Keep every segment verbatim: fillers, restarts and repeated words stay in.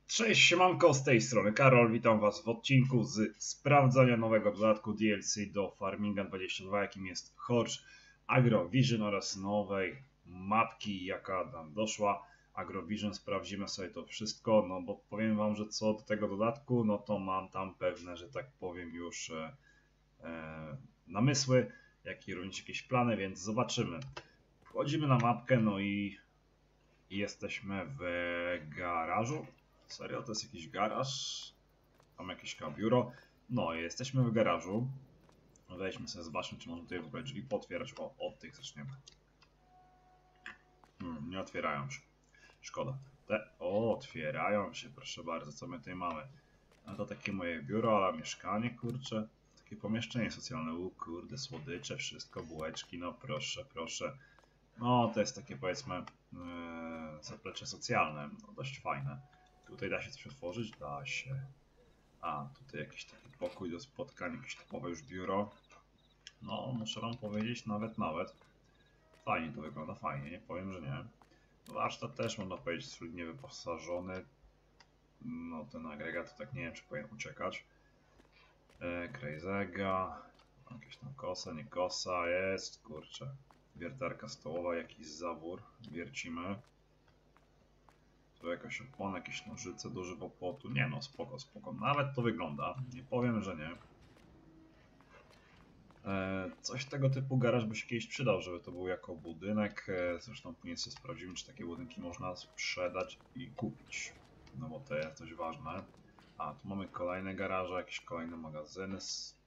Cześć, siemanko, z tej strony Karol, witam was w odcinku z sprawdzania nowego dodatku D L C do Farminga dwadzieścia dwa, jakim jest Horse Agrovision oraz nowej mapki, jaka nam doszła. Agrovision, sprawdzimy sobie to wszystko, no bo powiem wam, że co do tego dodatku, no to mam tam pewne, że tak powiem, już e, e, namysły, jak i również jakieś plany, więc zobaczymy. Wchodzimy na mapkę, no i jesteśmy w garażu. Serio? To jest jakiś garaż? Tam jakieś biuro? No, jesteśmy w garażu. Weźmy sobie, zobaczmy, czy można tutaj w ogóle drzwi potwierać. O, od tych zaczniemy. Hmm, nie otwierają się. Szkoda. Te o, otwierają się, proszę bardzo. Co my tutaj mamy? No to takie moje biuro, ale mieszkanie, kurczę. Takie pomieszczenie socjalne. U, kurde, słodycze, wszystko, bułeczki, no proszę, proszę. No, to jest takie, powiedzmy, yy, zaplecze socjalne. No, dość fajne. Tutaj da się coś otworzyć? Da się. A, tutaj jakiś taki pokój do spotkań, jakieś typowe już biuro. No, muszę wam powiedzieć, nawet, nawet. Fajnie to wygląda, fajnie, nie powiem, że nie. Warsztat też, można powiedzieć, solidnie wyposażony. No, ten agregat, to tak nie wiem, czy powinien uciekać. E, Krejzega. Jakieś tam kosa, nie kosa, jest, kurczę. Wiertarka stołowa, jakiś zawór, wiercimy. Tu jakaś opona, jakieś nożyce do żywopłotu. Nie no, spoko, spoko. Nawet to wygląda. Nie powiem, że nie. E, coś tego typu garaż by się kiedyś przydał, żeby to był jako budynek. E, zresztą później sobie sprawdzimy, czy takie budynki można sprzedać i kupić. No bo to jest dość ważne. A, tu mamy kolejne garaże, jakieś kolejne magazyny.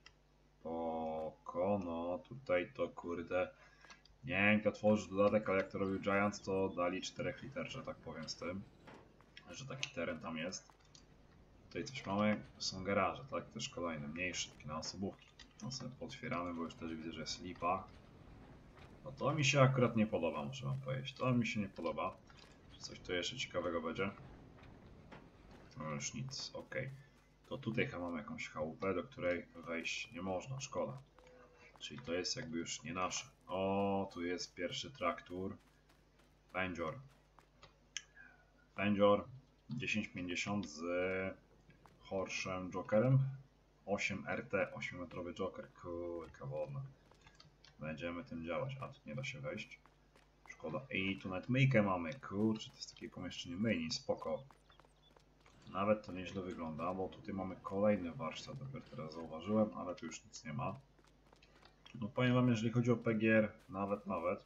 Spoko, no tutaj to kurde. Nie wiem, jak otworzyć dodatek, ale jak to robił Giants, to dali czterech liter, że tak powiem, z tym. Że taki teren tam jest. Tutaj coś mamy, są garaże, tak? Też kolejne, mniejsze, takie na osobówki. No sobie potwieramy, bo już też widzę, że jest lipa. No to mi się akurat nie podoba, muszę wam powiedzieć. To mi się nie podoba. Czy coś tu jeszcze ciekawego będzie? No już nic, ok. To tutaj chyba mamy jakąś chałupę, do której wejść nie można, szkoda. Czyli to jest jakby już nie nasze. O, tu jest pierwszy traktor. Fenjor. Fenjor dziesięć pięćdziesiąt z Horszem Jokerem. osiem R T, osiem metrowy Joker. Kurka wodna. Będziemy tym działać. A tu nie da się wejść. Szkoda. I tu nawet myjkę mamy. Kurczę, to jest takie pomieszczenie myjni. Spoko. Nawet to nieźle wygląda, bo tutaj mamy kolejny warsztat. Dopiero teraz zauważyłem, ale tu już nic nie ma. No powiem wam, jeżeli chodzi o P G R, nawet, nawet.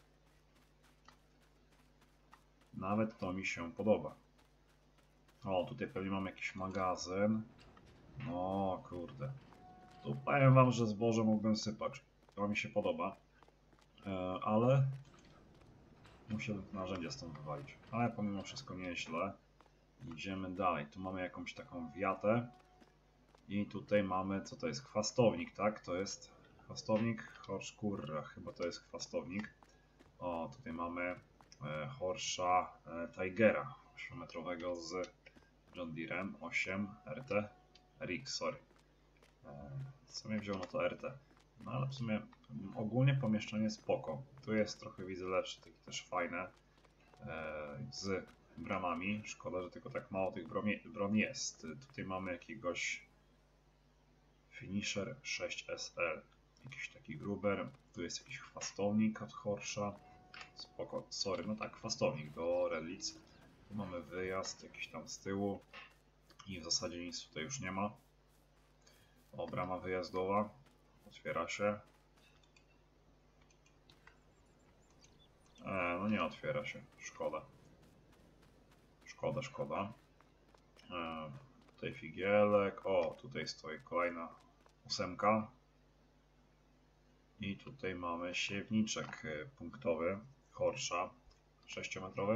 Nawet to mi się podoba. O, tutaj pewnie mam jakiś magazyn. No kurde. Tu powiem wam, że zboże mógłbym sypać. To mi się podoba. E, ale musiałbym narzędzia stąd wywalić. Ale pomimo wszystko nieźle. Idziemy dalej. Tu mamy jakąś taką wiatę. I tutaj mamy, co to jest? Chwastownik, tak? To jest chwastownik Horszkurra. Chyba to jest chwastownik. O, tutaj mamy e, Horsza e, Tigera ośmiometrowego z John Deerem osiem R T. Rick, sorry. E, co mnie wziął na to R T? No ale w sumie ogólnie pomieszczenie spoko. Tu jest trochę, widzę, lepsze, takie też fajne. E, z bramami. Szkoda, że tylko tak mało tych bron jest. Tutaj mamy jakiegoś Finisher sześć S L. Jakiś taki gruber. Tu jest jakiś chwastownik od Horsza. Spoko, sorry, no tak, chwastownik do Redlic. Tu mamy wyjazd jakiś tam z tyłu. I w zasadzie nic tutaj już nie ma. O, brama wyjazdowa. Otwiera się. E, no nie otwiera się. Szkoda. Szkoda, szkoda. E, tutaj figielek. O, tutaj stoi kolejna ósemka. I tutaj mamy siewniczek punktowy Horsza. sześciometrowy.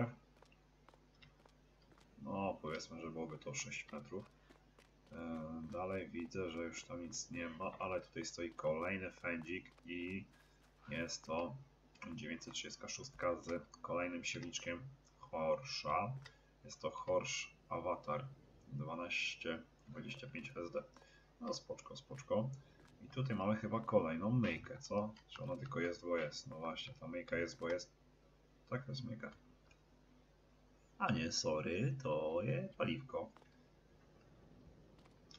No, powiedzmy, że byłoby to sześć metrów. Dalej widzę, że już tam nic nie ma, ale tutaj stoi kolejny fędzik i jest to dziewięćset trzydzieści sześć z kolejnym siewniczkiem Horsza. Jest to Horsz Avatar dwanaście dwadzieścia pięć S D. No spoczko, spoczko. I tutaj mamy chyba kolejną myjkę, co? Czy ona tylko jest, bo jest? No właśnie, ta myjka jest, bo jest. Tak, to jest myjka. A nie, sorry, to jest paliwko.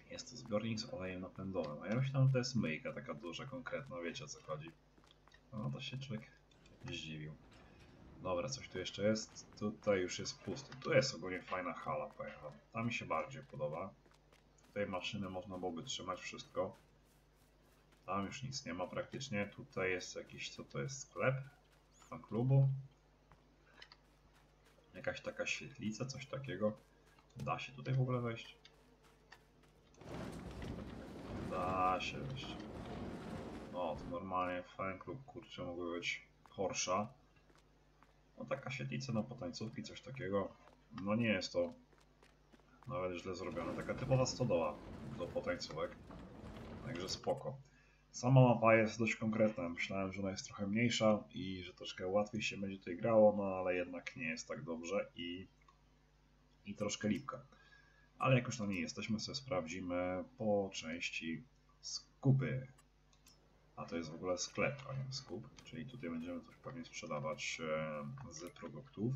Jest to zbiornik z olejem napędowym, a ja myślałem, że to jest myjka taka duża, konkretna, wiecie o co chodzi. No to się człowiek zdziwił. Dobra, coś tu jeszcze jest. Tutaj już jest pusto. Tu jest ogólnie fajna hala, powiem wam. Ta mi się bardziej podoba. Tutaj maszyny można byłoby trzymać wszystko. Tam już nic nie ma praktycznie. Tutaj jest jakiś, co to jest, sklep? Fan klubu? Jakaś taka świetlica, coś takiego. Da się tutaj w ogóle wejść? Da się wejść. O, to normalnie fan klub, kurczę, mogły być Porsche. No taka świetlica na potańcówki, coś takiego. No nie jest to nawet źle zrobione. Taka typowa stodoła do potańcówek. Także spoko. Sama mapa jest dość konkretna. Myślałem, że ona jest trochę mniejsza i że troszkę łatwiej się będzie tutaj grało, no ale jednak nie jest tak dobrze i, i troszkę lipka. Ale jak już na niej jesteśmy, sobie sprawdzimy po części skupy. A to jest w ogóle sklep, a nie skup. Czyli tutaj będziemy coś pewnie sprzedawać z produktów.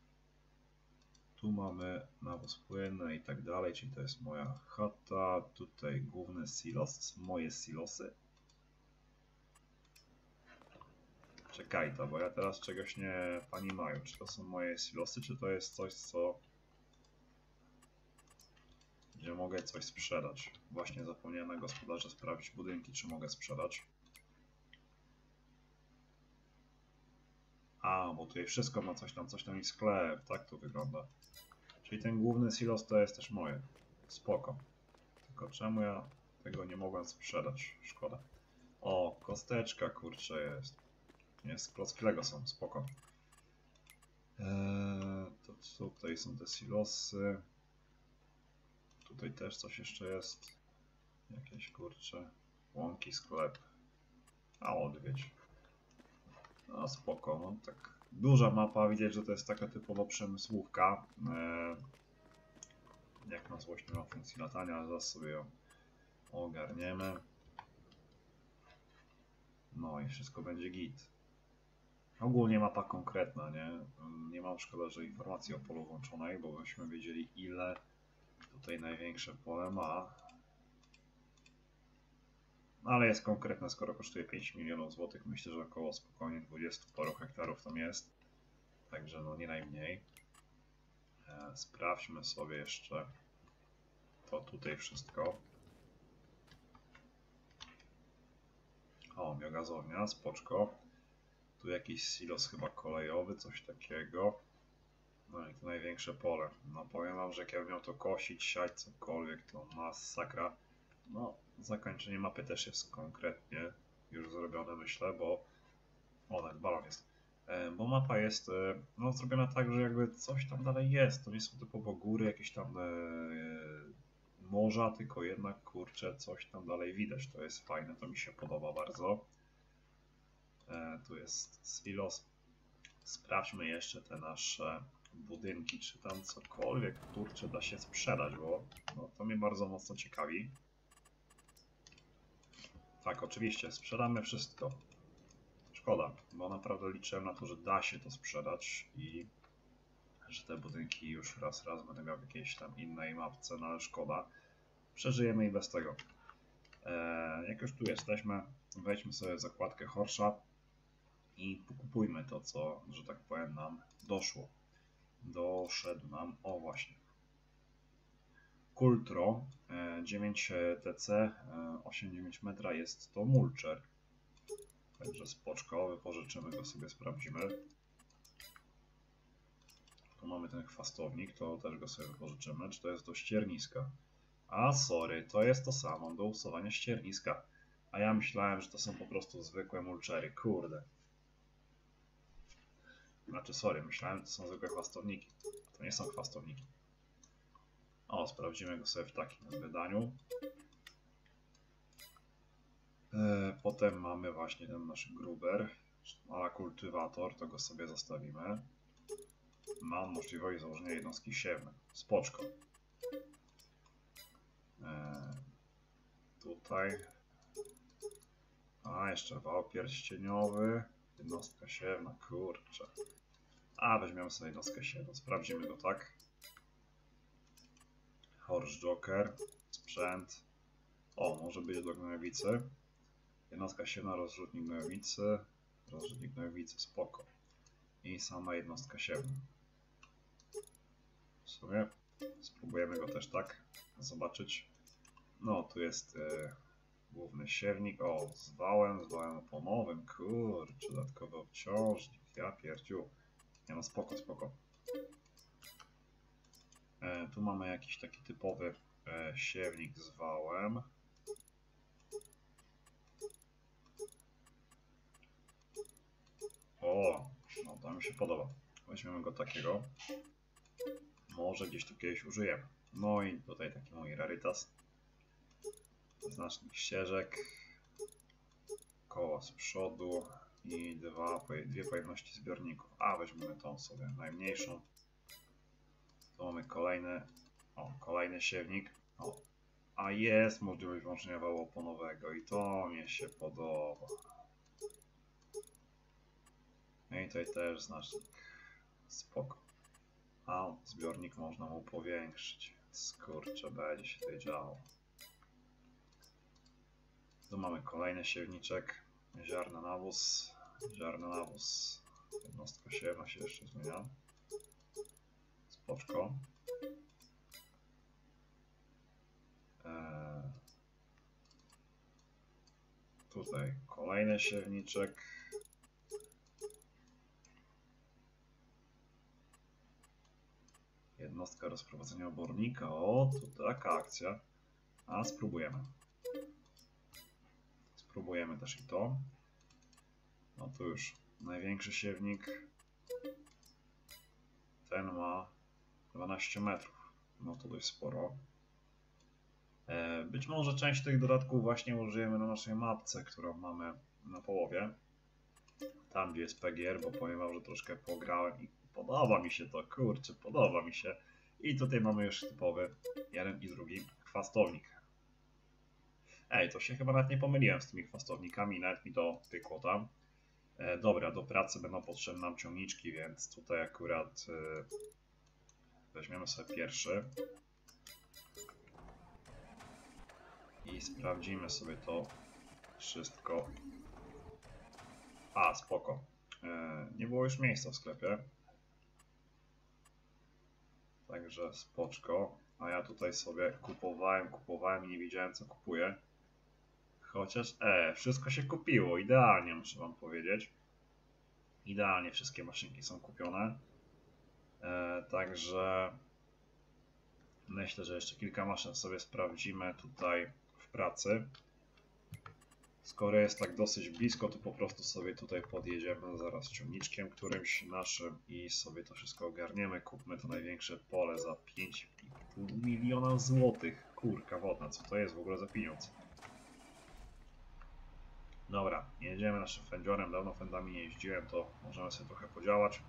Tu mamy nawóz płynny i tak dalej, czyli to jest moja chata. Tutaj główny silos, moje silosy. Czekaj to, bo ja teraz czegoś nie pani mają. Czy to są moje silosy, czy to jest coś, co... gdzie mogę coś sprzedać. Właśnie zapomniałem na gospodarze sprawdzić budynki, czy mogę sprzedać. A, bo tutaj wszystko ma coś tam, coś tam i sklep, tak to wygląda. Czyli ten główny silos to jest też moje. Spoko. Tylko czemu ja tego nie mogłem sprzedać? Szkoda. O, kosteczka kurczę jest. Jest, klocki Lego są, spoko. Eee, to tutaj są te silosy. Tutaj też coś jeszcze jest. Jakieś kurcze. Łąki, sklep. A odwiedź. No spoko, no tak. Duża mapa, widać, że to jest taka typowo przemysłówka. Eee, jak na złość nie ma funkcji latania, ale zaraz sobie ją ogarniemy. No i wszystko będzie git. Ogólnie mapa konkretna, nie? Nie mam szkoda, że informacji o polu włączonej, bo byśmy wiedzieli, ile tutaj największe pole ma. Ale jest konkretne, skoro kosztuje pięć milionów złotych, myślę, że około spokojnie dwudziestu paru hektarów tam jest. Także no nie najmniej. E, sprawdźmy sobie jeszcze to tutaj wszystko. O, biogazownia, spoczko. Tu jakiś silos chyba kolejowy, coś takiego. No i to największe pole. No powiem wam, że jak ja bym miał to kosić, siać, cokolwiek, to masakra. No, zakończenie mapy też jest konkretnie już zrobione, myślę, bo... O, nawet balon jest. E, bo mapa jest e, no, zrobiona tak, że jakby coś tam dalej jest. To nie są typowo góry, jakieś tam e, morza, tylko jednak, kurczę, coś tam dalej widać. To jest fajne, to mi się podoba bardzo. E, tu jest silos. Sprawdźmy jeszcze te nasze budynki, czy tam cokolwiek, kurczę, da się sprzedać, bo no, to mnie bardzo mocno ciekawi. Tak, oczywiście, sprzedamy wszystko. Szkoda, bo naprawdę liczyłem na to, że da się to sprzedać i że te budynki już raz, raz będę miał w jakiejś tam innej mapce, no ale szkoda. Przeżyjemy i bez tego. Eee, jak już tu jesteśmy, wejdźmy sobie w zakładkę Horsza i pokupujmy to, co, że tak powiem, nam doszło. Doszedł nam, o właśnie. Kultro dziewięć T C, osiem dziewięć metra jest to mulcher. Także spoczko, wypożyczymy go sobie, sprawdzimy. Tu mamy ten chwastownik, to też go sobie wypożyczymy. Czy to jest do ścierniska? A sorry, to jest to samo, do usuwania ścierniska. A ja myślałem, że to są po prostu zwykłe mulchery, kurde. Znaczy sorry, myślałem, że to są zwykłe chwastowniki. To nie są chwastowniki. O, sprawdzimy go sobie w takim wydaniu. Potem mamy właśnie ten nasz gruber, a kultywator, to go sobie zostawimy. Mam możliwość założenia jednostki siewnej. Spoczko. Eee, tutaj. A, jeszcze wał pierścieniowy. Jednostka siewna, kurczę. A, weźmiemy sobie jednostkę siewną. Sprawdzimy go tak. Horse Joker. sprzęt. O, może być do gnojowicy. Jednostka siewna, rozrzutnik gnojowicy. Rozrzutnik gnojowicy, spoko. I sama jednostka siewna. W sumie spróbujemy go też tak zobaczyć. No, tu jest yy, główny siewnik. O, z wałem, z wałem oponowym. Kurczę, dodatkowy obciążnik. Ja pierdziu. Nie no, spoko, spoko. E, tu mamy jakiś taki typowy e, siewnik z wałem. O, no to mi się podoba. Weźmiemy go takiego. Może gdzieś tu kiedyś użyjemy. No i tutaj taki mój rarytas. Znacznik ścieżek. Koła z przodu. I dwa, dwie pojemności zbiorników. A, weźmiemy tą sobie najmniejszą. Tu mamy kolejny. O, kolejny siewnik. O, a jest możliwość włączenia wału oponowego i to mi się podoba. No i tutaj też znacznik. Spoko. A zbiornik można mu powiększyć. Kurczę, będzie się tutaj działo. Tu mamy kolejny siewniczek. Ziarna nawóz. Ziarna nawóz. Jednostka siewna się jeszcze zmienia. Spoczko. Eee, tutaj kolejny siewniczek. Jednostka rozprowadzenia obornika. O, tu taka akcja. A spróbujemy. Spróbujemy też i to. No tu już największy siewnik. Ten ma dwanaście metrów. No to dość sporo. E, być może część tych dodatków właśnie użyjemy na naszej mapce, którą mamy na połowie. Tam gdzie jest P G R, bo powiem wam, że troszkę pograłem i podoba mi się to, kurczę, podoba mi się. I tutaj mamy już typowy jeden i drugi chwastownik. Ej, to się chyba nawet nie pomyliłem z tymi chwastownikami, nawet mi to pykło tam. E, dobra, do pracy będą potrzebne nam ciągniczki, więc tutaj akurat e, weźmiemy sobie pierwszy. I sprawdzimy sobie to wszystko. A, spoko. E, nie było już miejsca w sklepie. Także spoczko. A ja tutaj sobie kupowałem, kupowałem i nie wiedziałem co kupuję. Chociaż, e, wszystko się kupiło. Idealnie, muszę wam powiedzieć. Idealnie wszystkie maszynki są kupione. E, także myślę, że jeszcze kilka maszyn sobie sprawdzimy tutaj w pracy. Skoro jest tak dosyć blisko, to po prostu sobie tutaj podjedziemy zaraz ciągniczkiem którymś naszym i sobie to wszystko ogarniemy. Kupmy to największe pole za pięć i pół miliona złotych. Kurka wodna, co to jest w ogóle za pieniądz? Dobra, jedziemy naszym fędziorem. Dawno fędami nie jeździłem, to możemy sobie trochę podziałać.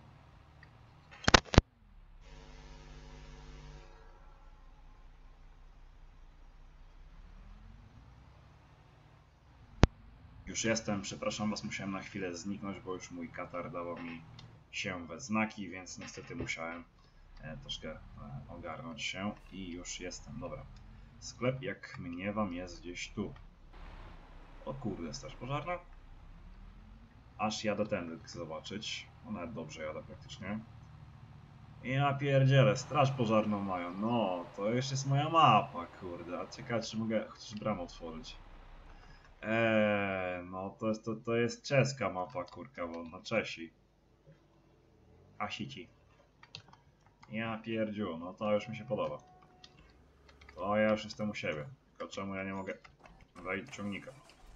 Już jestem, przepraszam was, musiałem na chwilę zniknąć, bo już mój katar dawał mi się we znaki, więc niestety musiałem e, troszkę e, ogarnąć się i już jestem. Dobra, sklep jak mniewam jest gdzieś tu. O kurde, straż pożarna? Aż jadę tędy zobaczyć, no nawet dobrze jadę praktycznie. Ja pierdzielę, straż pożarną mają, no to już jest moja mapa, kurde, a ciekawe czy mogę chociaż bramę otworzyć. Eee, no to jest, to, to jest czeska mapa, kurka, bo na Czesi. Asici. Ja pierdziu, no to już mi się podoba. To ja już jestem u siebie. Tylko czemu ja nie mogę wejść ciągnika?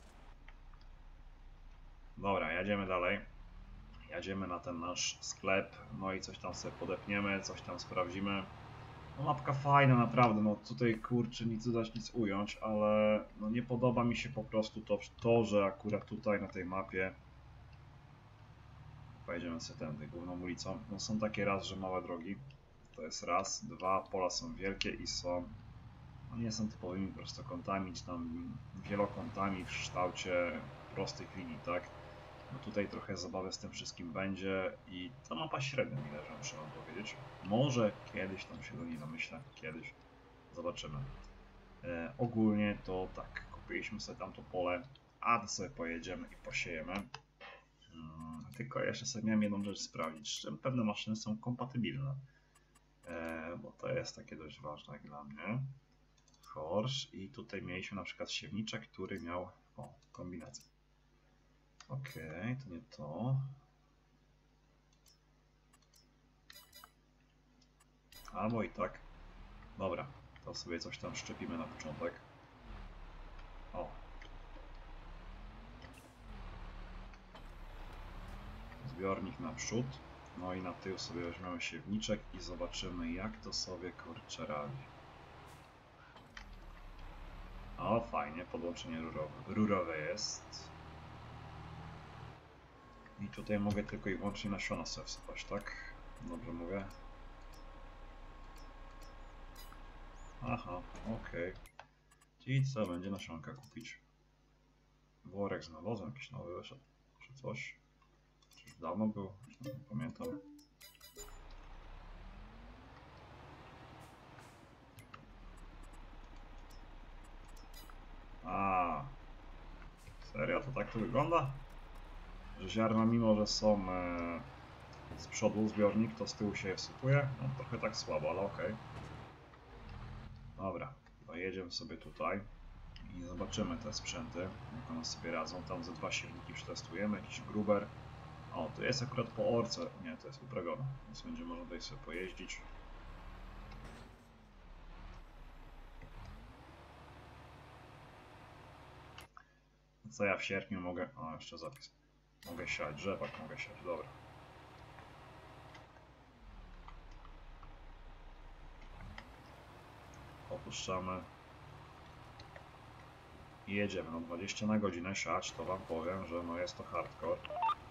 Dobra, jedziemy dalej. Jedziemy na ten nasz sklep, no i coś tam sobie podepniemy, coś tam sprawdzimy. No mapka fajna naprawdę, no tutaj kurczę nic dodać, nic ująć, ale no nie podoba mi się po prostu to, to, że akurat tutaj na tej mapie pojedziemy sobie tędy główną ulicą. No są takie raz, że małe drogi, to jest raz, dwa, pola są wielkie i są, no nie są typowymi prostokątami, czy tam wielokątami w kształcie prostych linii, tak? No tutaj trochę zabawy z tym wszystkim będzie i ta mapa średnio mi leży, muszę wam powiedzieć. Może kiedyś tam się do niej namyślę, kiedyś. Zobaczymy. E, ogólnie to tak, kupiliśmy sobie tamto pole, a to sobie pojedziemy i posiejemy. Hmm, tylko jeszcze sobie miałem jedną rzecz sprawdzić, z czym pewne maszyny są kompatybilne. E, bo to jest takie dość ważne jak dla mnie. Horse i tutaj mieliśmy na przykład siewniczek, który miał o, kombinację. Ok, to nie to. Albo i tak. Dobra, to sobie coś tam szczepimy na początek. O. Zbiornik naprzód. No i na tył sobie weźmiemy siewniczek i zobaczymy, jak to sobie kurczę radzi. O, fajnie, podłączenie rurowe, rurowe jest. I tutaj mogę tylko i wyłącznie nasiona sobie wsypać, tak? Dobrze mówię? Aha, okej. Okay. I co, będzie nasionka kupić? Worek z nawozem jakiś nowy wyszedł, czy coś? Już dawno był, nie pamiętam. A, serio? To tak to wygląda? Że ziarna, mimo że są e, z przodu zbiornik, to z tyłu się je wsypuje? No trochę tak słabo, ale okej. Okay. Dobra, dojedziemy sobie tutaj i zobaczymy te sprzęty, jak one sobie radzą. Tam ze dwa silniki przetestujemy, jakiś gruber. O, to jest akurat po orce, nie, to jest uprawione, więc będzie można tutaj sobie pojeździć. Co ja w sierpniu mogę, o jeszcze zapis, mogę siać rzepak, mogę siać, dobra. Opuszczamy i jedziemy, no dwadzieścia na godzinę siać, to wam powiem, że no jest to hardcore.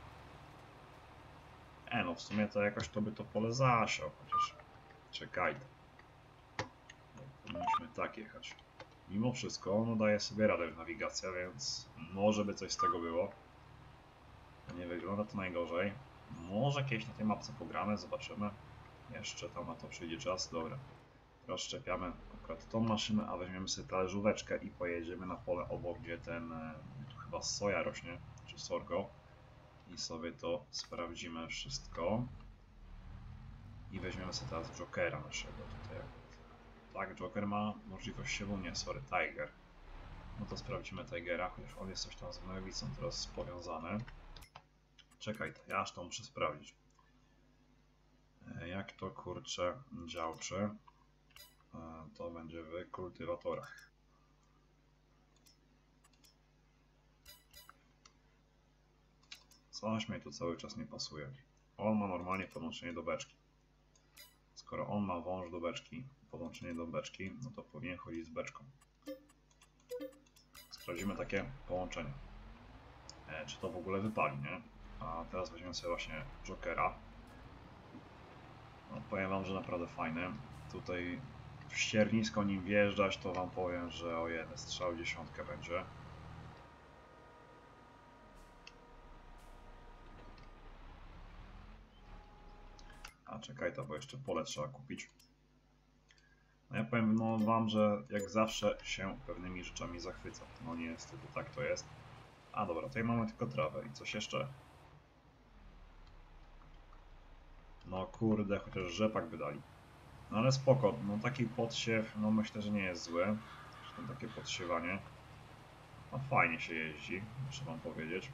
E, no w sumie to jakoś to by to pole zasiał, chociaż czekaj. Powinniśmy tak jechać. Mimo wszystko, no daje sobie radę nawigacja, więc może by coś z tego było. Nie wygląda to najgorzej. Może kiedyś na tej mapce pogramy, zobaczymy. Jeszcze tam na to przyjdzie czas, dobra. Rozszczepiamy akurat tą maszynę, a weźmiemy sobie talerzóweczkę i pojedziemy na pole obok, gdzie ten, tu chyba soja rośnie, czy sorgo. I sobie to sprawdzimy wszystko. I weźmiemy sobie teraz Jokera naszego tutaj. Tak, Joker ma możliwość siewu, nie, sorry, Tiger. No to sprawdzimy Tigera, chociaż on jest coś tam z Gnojowicą teraz powiązany. Czekaj, ja aż to muszę sprawdzić. Jak to kurczę działczy, to będzie w kultywatorach. Coś mi tu cały czas nie pasuje. On ma normalnie podłączenie do beczki. Skoro on ma wąż do beczki, podłączenie do beczki, no to powinien chodzić z beczką. Sprawdzimy takie połączenie. E, czy to w ogóle wypali, nie? A teraz weźmiemy sobie właśnie Jokera. No, powiem wam, że naprawdę fajny. Tutaj w ściernisko nim wjeżdżać, to wam powiem, że o jeden strzał dziesiątkę będzie. A czekaj, to bo jeszcze pole trzeba kupić. No ja powiem no, wam, że jak zawsze się pewnymi rzeczami zachwycam. No niestety tak to jest. A dobra, tutaj mamy tylko trawę i coś jeszcze. No kurde, chociaż rzepak by dali. No ale spoko, no taki podsiew, no myślę, że nie jest zły. Zresztą takie podsiewanie. No fajnie się jeździ, muszę wam powiedzieć.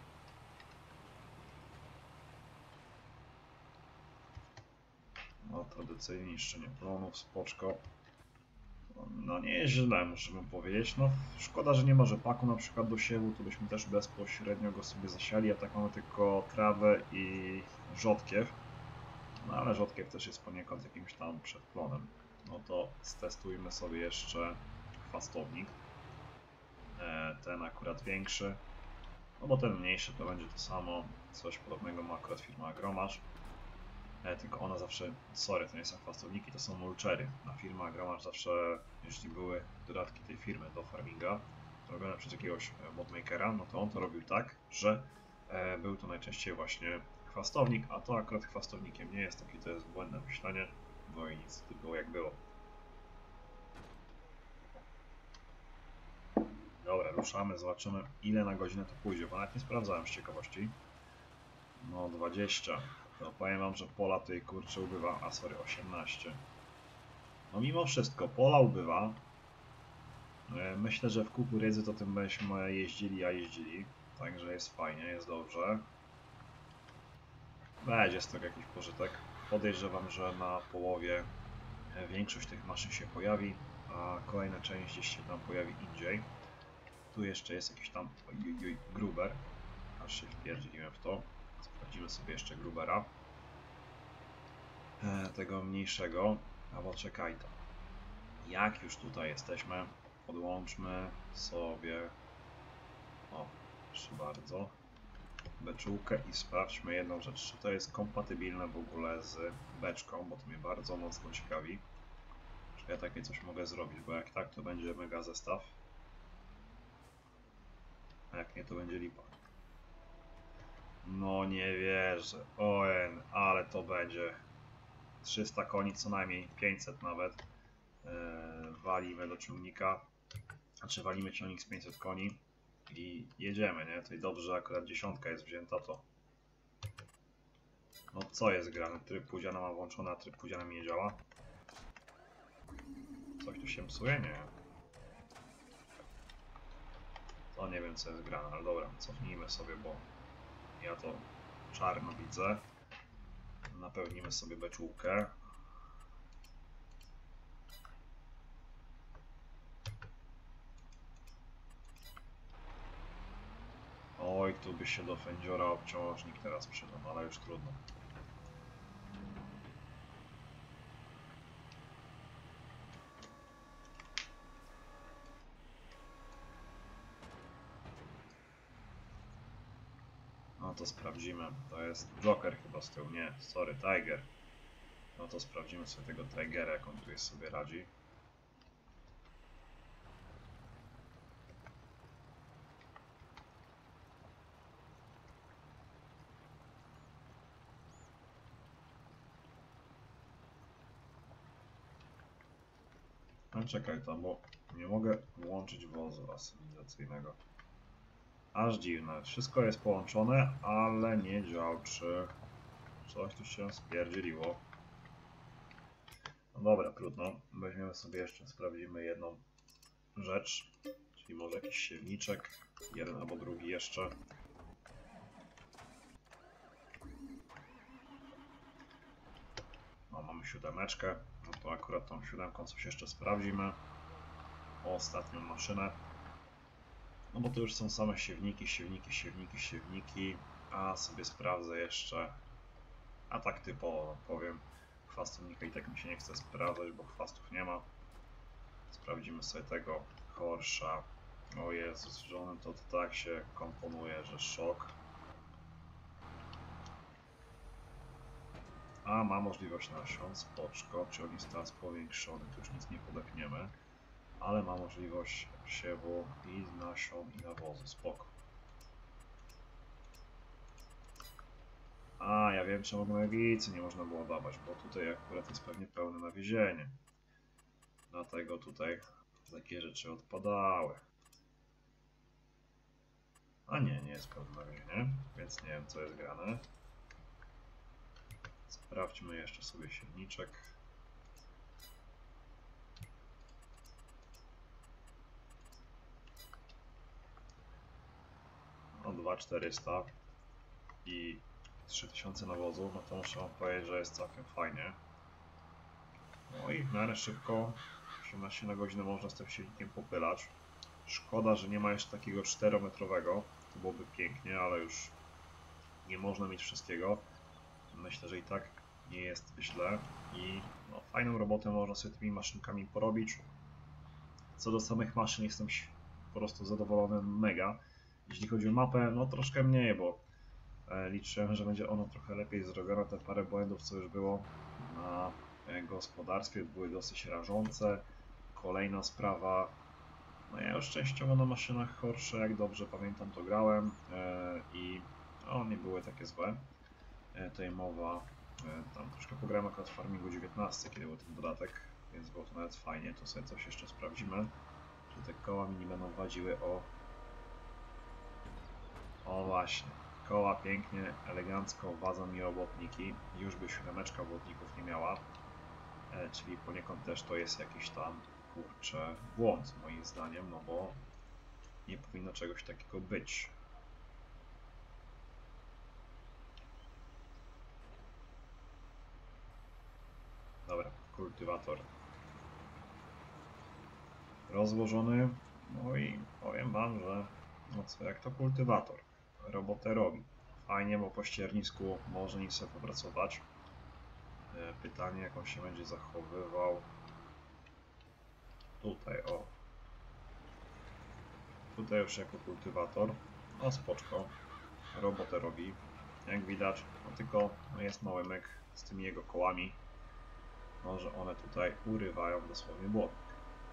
No tradycyjnie niszczenie plonów, spoczko. No nie jest źle, muszę wam powiedzieć. No szkoda, że nie ma rzepaku na przykład do siewu, to byśmy też bezpośrednio go sobie zasiali, a tak mamy tylko trawę i rzodkiew. No ale rzodkiew też jest poniekąd jakimś tam przedplonem. No to stestujmy sobie jeszcze chwastownik. E, ten akurat większy. No bo ten mniejszy to będzie to samo. Coś podobnego ma akurat firma Agromarz. E, tylko ona zawsze, sorry, to nie są chwastowniki, to są mulchery. Na firma Agromarz zawsze, jeśli były dodatki tej firmy do farminga, robione przez jakiegoś modmakera, no to on to robił tak, że e, był to najczęściej właśnie chwastownik, a to akurat chwastownikiem nie jest, taki to jest błędne myślenie, no i nic, to było jak było. ruszamy, zobaczymy ile na godzinę to pójdzie, bo nawet nie sprawdzałem z ciekawości. No dwadzieścia. No powiem wam, że pola tutaj kurczę ubywa, a sorry, osiemnaście. No mimo wszystko, pola ubywa. Myślę, że w kukurydzy to tym byśmy jeździli, a jeździli. Także jest fajnie, jest dobrze. Będzie z tego jakiś pożytek. Podejrzewam, że na połowie większość tych maszyn się pojawi, a kolejna część gdzieś się tam pojawi indziej. Tu jeszcze jest jakiś tam ojojoj, gruber. Aż się wpierdziłem w to. Sprawdzimy sobie jeszcze grubera. E, tego mniejszego. Albo czekaj to. Jak już tutaj jesteśmy, podłączmy sobie, o, proszę bardzo, beczułkę i sprawdźmy jedną rzecz, czy to jest kompatybilne w ogóle z beczką, bo to mnie bardzo mocno ciekawi. Czy ja takie coś mogę zrobić, bo jak tak, to będzie mega zestaw, a jak nie, to będzie lipa. No nie wierzę, oen, ale to będzie trzysta koni co najmniej, pięćset nawet. Walimy do ciągnika, znaczy walimy ciągnik z pięćset koni i jedziemy, nie? Tutaj dobrze, że akurat dziesiątka jest wzięta, to no co jest grane? Tryb pudziana ma włączony, a tryb pudziana mi nie działa. Coś tu się psuje? Nie. To nie wiem co jest grane, ale dobra, cofnijmy sobie, bo ja to czarno widzę. Napełnimy sobie beczułkę. Oj, tu by się do fędziora obciążnik teraz przydał, ale już trudno. No to sprawdzimy. To jest Joker chyba z tyłu. Nie, sorry, Tiger. No to sprawdzimy sobie tego Tigera, jak on tu jest sobie radzi. No czekaj tam, bo nie mogę włączyć wozu asymilacyjnego. Aż dziwne. Wszystko jest połączone, ale nie działczy. Coś tu się spierdzieliło. No dobra, trudno. Weźmiemy sobie jeszcze, sprawdzimy jedną rzecz. Czyli może jakiś siewniczek. Jeden albo drugi jeszcze. No, mamy siódemeczkę. No to akurat tą siódemką coś jeszcze sprawdzimy. Ostatnią maszynę. No bo to już są same siewniki, siewniki, siewniki, siewniki. A sobie sprawdzę jeszcze. A tak typowo powiem. Chwastownika i tak mi się nie chce sprawdzać, bo chwastów nie ma. Sprawdzimy sobie tego Horsza. O Jezus, że on to, to tak się komponuje, że szok. A ma możliwość nasion, spoczko, czy on jest teraz powiększony, tu już nic nie podepniemy. Ale ma możliwość siewu i nasion i nawozu, spoko. A, ja wiem czemu nawigicy nie można było dawać, bo tutaj akurat jest pewnie pełne nawiezienie. Dlatego tutaj takie rzeczy odpadały. A nie, nie jest pełne nawiezienie, więc nie wiem co jest grane. Sprawdźmy jeszcze sobie silniczek. No dwa tysiące czterysta i trzy tysiące nawozu, no to muszę wam powiedzieć, że jest całkiem fajnie. No i w miarę szybko, osiemnaście na godzinę można z tym silnikiem popylać. Szkoda, że nie ma jeszcze takiego czterometrowego, to byłoby pięknie, ale już nie można mieć wszystkiego. Myślę, że i tak nie jest źle i no, fajną robotę można sobie tymi maszynkami porobić. Co do samych maszyn jestem po prostu zadowolony mega. Jeśli chodzi o mapę, no troszkę mniej, bo e, liczyłem, że będzie ono trochę lepiej zrobione. Te parę błędów, co już było na e, gospodarstwie, były dosyć rażące. Kolejna sprawa, no ja już częściowo na maszynach Horsze, jak dobrze pamiętam, to grałem e, i no, nie były takie złe. E, tutaj mowa, e, tam troszkę pograłem akurat w Farmingu dziewiętnaście, kiedy był ten dodatek, więc było to nawet fajnie. To sobie coś jeszcze sprawdzimy, czy te koła mi nie będą wadziły o O właśnie, koła pięknie, elegancko wadzą mi robotniki. Już by siódemeczka robotników nie miała. E, czyli poniekąd też to jest jakiś tam, kurczę, błąd moim zdaniem, no bo nie powinno czegoś takiego być. Dobra, kultywator rozłożony. No i powiem wam, że no co jak to kultywator robotę robi. Fajnie, bo po ściernisku może nim sobie popracować. Pytanie, jak on się będzie zachowywał tutaj, o. Tutaj już jako kultywator. No spoczko. Robotę robi. Jak widać, no tylko no jest mały myk z tymi jego kołami. Może one tutaj urywają dosłownie błotnik.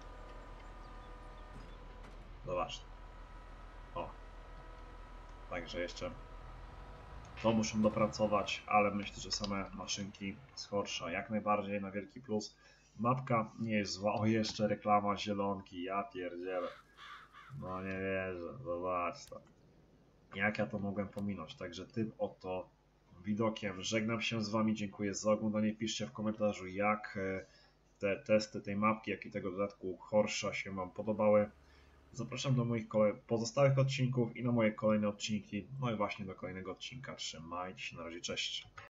Zobaczcie. O. Także jeszcze to muszę dopracować, ale myślę, że same maszynki z Horsza jak najbardziej na wielki plus. Mapka nie jest zła. O, jeszcze reklama zielonki, ja pierdzielę. No nie wierzę, zobacz to. Jak ja to mogłem pominąć? Także tym oto widokiem żegnam się z wami, dziękuję za oglądanie. Piszcie w komentarzu, jak te testy tej mapki, jak i tego dodatku Horsza się wam podobały. Zapraszam do moich pozostałych odcinków i na moje kolejne odcinki, no i właśnie do kolejnego odcinka. Trzymajcie się, na razie, cześć.